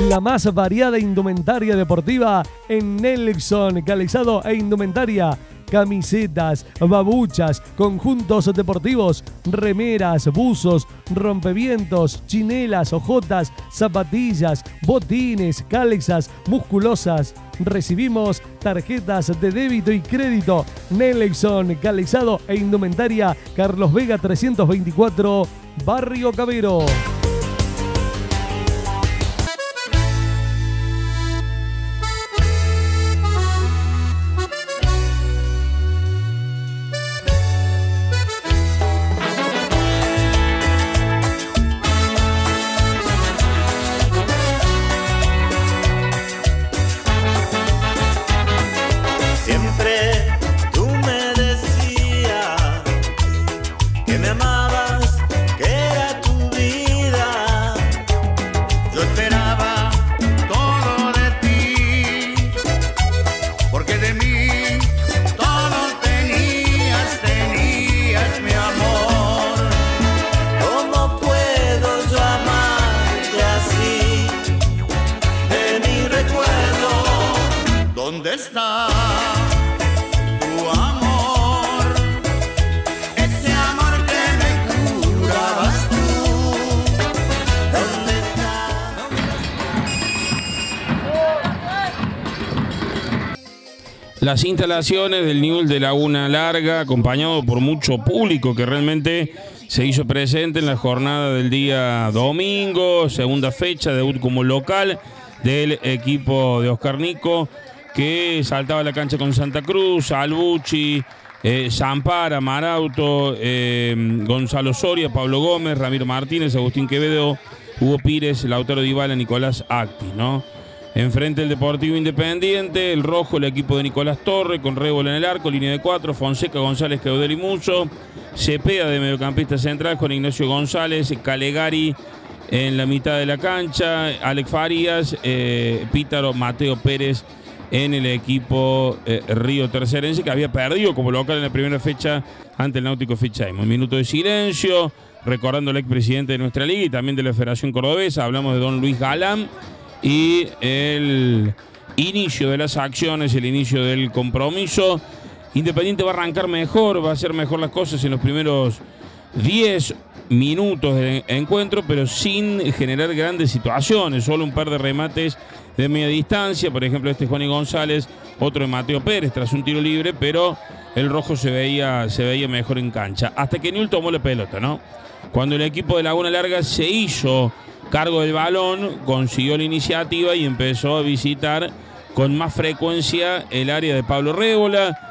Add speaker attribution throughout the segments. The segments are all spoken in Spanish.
Speaker 1: La más variada indumentaria deportiva en Nelson. Calzado e indumentaria. Camisetas, babuchas, conjuntos deportivos, remeras, buzos, rompevientos, chinelas, ojotas, zapatillas, botines, calzas, musculosas. Recibimos tarjetas de débito y crédito. Nelson, calzado e indumentaria, Carlos Vega 324, Barrio Cabero.
Speaker 2: ¿Dónde está tu amor? Ese amor que me jurabas tú. ¿Dónde está?
Speaker 3: Las instalaciones del Newell's de Laguna Larga, acompañado por mucho público que realmente se hizo presente en la jornada del día domingo, segunda fecha, debut como local del equipo de Oscar Nico, que saltaba a la cancha con Santa Cruz, Albucci, Zampara, Marauto, Gonzalo Soria, Pablo Gómez, Ramiro Martínez, Agustín Quevedo, Hugo Pires, Lautaro Dybala, Nicolás Acti, ¿no? Enfrente el Deportivo Independiente, el rojo, el equipo de Nicolás Torre, con Rébola en el arco, línea de 4, Fonseca, González, Caudel y Muso, Cepeda de mediocampista central con Ignacio González, Calegari en la mitad de la cancha, Alex Farías, Pítaro, Mateo Pérez en el equipo Río Tercerense, que había perdido como local en la primera fecha ante el Náutico Fichaimo. Un minuto de silencio, recordando al expresidente de nuestra liga y también de la Federación Cordobesa. Hablamos de don Luis Galán y el inicio de las acciones, el inicio del compromiso. Independiente va a arrancar mejor, va a hacer mejor las cosas en los primeros 10 minutos de encuentro, pero sin generar grandes situaciones, solo un par de remates de media distancia, por ejemplo Juan y González, otro de Mateo Pérez tras un tiro libre, pero el rojo se veía mejor en cancha, hasta que Newell's tomó la pelota, ¿no? Cuando el equipo de Laguna Larga se hizo cargo del balón, consiguió la iniciativa y empezó a visitar con más frecuencia el área de Pablo Rébola.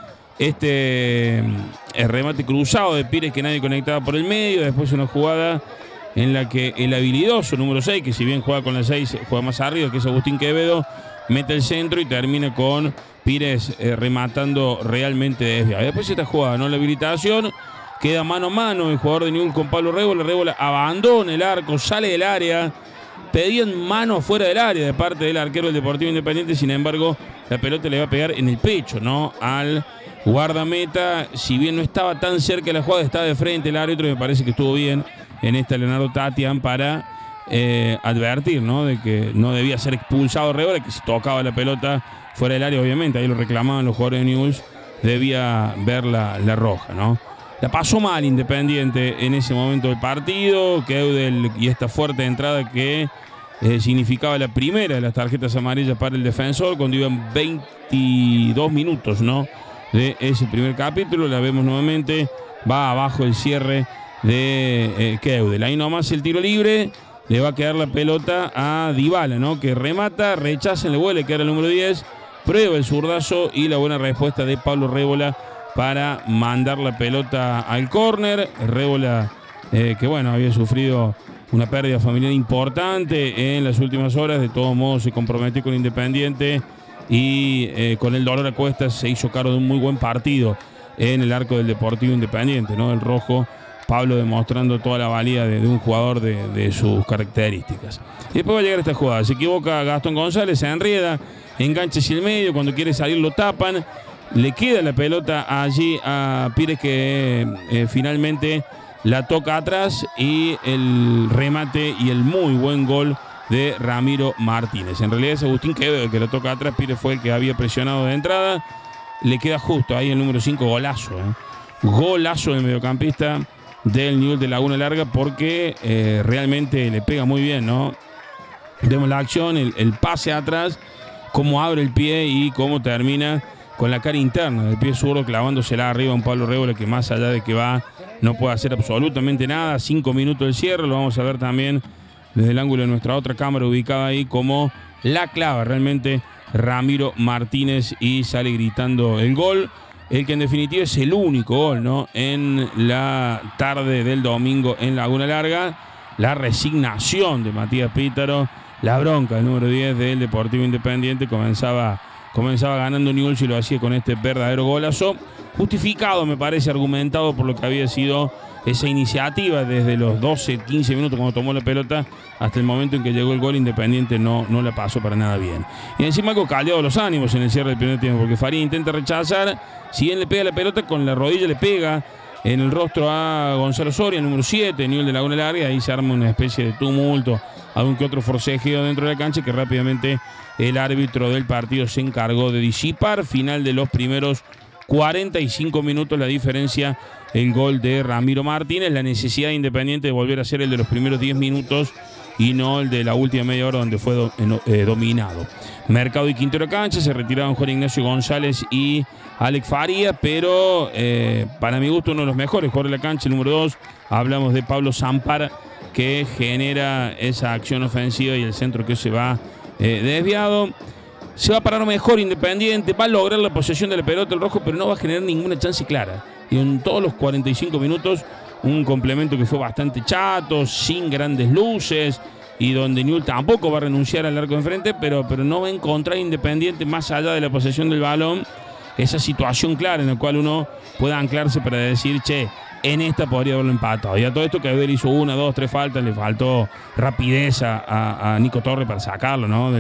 Speaker 3: El remate cruzado de Pires que nadie conectaba por el medio, después una jugada en la que el habilidoso número 6, que si bien juega con la 6, juega más arriba, que es Agustín Quevedo, mete el centro y termina con Pires rematando realmente desviado. Después esta jugada, ¿no? La habilitación, queda mano a mano el jugador de Newell's con Pablo Rébola. Rébola abandona el arco, sale del área, pedían mano fuera del área de parte del arquero del Deportivo Independiente, sin embargo la pelota le va a pegar en el pecho, ¿no? Al guardameta, si bien no estaba tan cerca de la jugada, estaba de frente el árbitro, me parece que estuvo bien en esta Leonardo Tatian para advertir, ¿no? De que no debía ser expulsado Rébola, que si tocaba la pelota fuera del área, obviamente, ahí lo reclamaban los jugadores de Newell's, debía ver la roja, ¿no? La pasó mal Independiente en ese momento del partido, Keudel y esta fuerte entrada que significaba la primera de las tarjetas amarillas para el defensor, cuando iban 22 minutos, ¿no? De ese primer capítulo. La vemos nuevamente, va abajo el cierre de Keudel. Ahí nomás el tiro libre, le va a quedar la pelota a Dybala, ¿no? Que remata, rechaza, le vuelve, que era el número 10, prueba el zurdazo y la buena respuesta de Pablo Rébola para mandar la pelota al córner. Rébola, que bueno, había sufrido una pérdida familiar importante en las últimas horas, de todos modos se comprometió con Independiente y con el dolor a cuestas se hizo cargo de un muy buen partido en el arco del Deportivo Independiente, ¿no? El rojo, Pablo demostrando toda la valía de un jugador de sus características. Y después va a llegar esta jugada, se equivoca Gastón González, se enrieda, engancha hacia el medio, cuando quiere salir lo tapan, le queda la pelota allí a Pires que finalmente la toca atrás, y el remate y el muy buen gol de Ramiro Martínez. En realidad es Agustín Quevedo el que lo toca atrás. Pires fue el que había presionado de entrada. Le queda justo ahí el número 5, golazo. Golazo del mediocampista del Newell's de Laguna Larga, porque realmente le pega muy bien, ¿no? Vemos la acción, el pase atrás, cómo abre el pie y cómo termina con la cara interna del pie zurdo, clavándosela arriba a un Pablo Rébola que, más allá de que va, no puede hacer absolutamente nada. 5 minutos del cierre, lo vamos a ver también desde el ángulo de nuestra otra cámara ubicada ahí, como la clava realmente Ramiro Martínez, y sale gritando el gol, el que en definitiva es el único gol, ¿no?, en la tarde del domingo en Laguna Larga. La resignación de Matías Pítaro, la bronca del número 10 del Deportivo Independiente. Comenzaba ganando Newell's y lo hacía con este verdadero golazo, justificado, me parece, argumentado por lo que había sido esa iniciativa desde los 12, 15 minutos cuando tomó la pelota hasta el momento en que llegó el gol. Independiente no la pasó para nada bien. Y encima algo caldeado los ánimos en el cierre del primer tiempo, porque Farías intenta rechazar, si bien le pega la pelota, con la rodilla le pega en el rostro a Gonzalo Soria, número 7, Newell's de Laguna Larga. Ahí se arma una especie de tumulto, algún que otro forcejeo dentro de la cancha, que rápidamente el árbitro del partido se encargó de disipar. Final de los primeros 45 minutos, la diferencia, el gol de Ramiro Martínez. La necesidad de Independiente de volver a ser el de los primeros 10 minutos y no el de la última media hora, donde fue dominado. Mercado y Quintero cancha, se retiraron Juan Ignacio González y Alex Farías, pero para mi gusto uno de los mejores jugadores de la cancha, el número 2, hablamos de Pablo Zampara, que genera esa acción ofensiva y el centro que se va desviado. Se va a parar mejor Independiente, va a lograr la posesión de la pelota el rojo, pero no va a generar ninguna chance clara. Y en todos los 45 minutos, un complemento que fue bastante chato, sin grandes luces, y donde Newell's tampoco va a renunciar al arco de enfrente, pero no va a encontrar Independiente, más allá de la posesión del balón, esa situación clara en la cual uno pueda anclarse para decir, che, en esta podría haberlo empatado. Y a todo esto, Quevedo hizo 1, 2, 3 faltas, le faltó rapidez a Nico Torres para sacarlo, ¿no?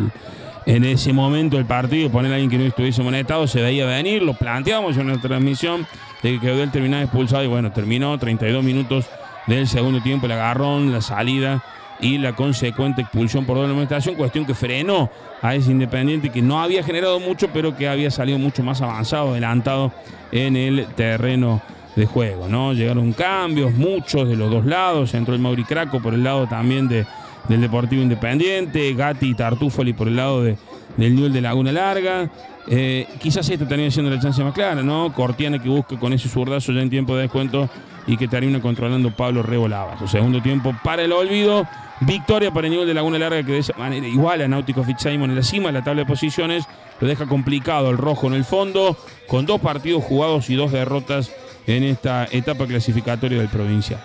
Speaker 3: En ese momento del partido, poner a alguien que no estuviese amonestado, se veía venir, lo planteamos en nuestra transmisión, de que Quevedo terminaba expulsado, y bueno, terminó 32 minutos del segundo tiempo, el agarrón, la salida y la consecuente expulsión por doble amonestación, cuestión que frenó a ese Independiente que no había generado mucho, pero que había salido mucho más avanzado, adelantado en el terreno de juego, ¿no? Llegaron cambios, muchos de los dos lados, entró el Mauri Craco por el lado también del Deportivo Independiente, Gatti y Tartufoli por el lado del Newell's de Laguna Larga. Quizás esta termina siendo la chance más clara, ¿no? Cortiana, que busca con ese zurdazo ya en tiempo de descuento y que termina controlando Pablo Rébola abajo. Segundo tiempo para el olvido, victoria para el Newell's de Laguna Larga, que de esa manera iguala a Náutico Fitzsimons en la cima de la tabla de posiciones, lo deja complicado el rojo en el fondo, con 2 partidos jugados y 2 derrotas en esta etapa clasificatoria del provincial.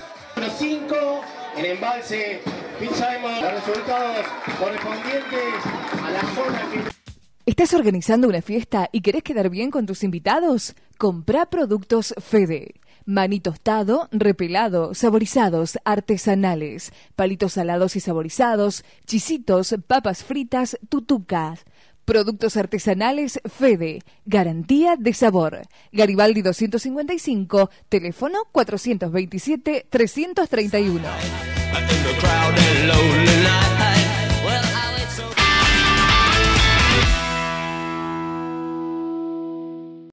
Speaker 4: 5 en Embalse Fitzsimons, los resultados correspondientes a la zona que...
Speaker 5: ¿Estás organizando una fiesta y querés quedar bien con tus invitados? Comprá productos Fede. Maní tostado, repelado, saborizados, artesanales, palitos salados y saborizados, chisitos, papas fritas, tutucas. Productos artesanales Fede, garantía de sabor. Garibaldi 255, teléfono 427-331.